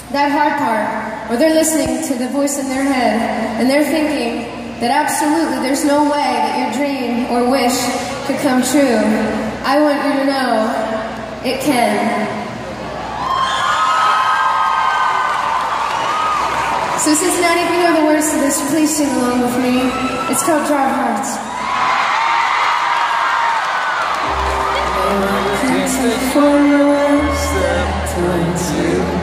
that hard part, where they're listening to the voice in their head, and they're thinking that absolutely there's no way that your dream or wish could come true. I want you to know it can. So Cincinnati, if you know the words to this, please sing along with me. It's called Drive Hearts. Please step forward, step 22.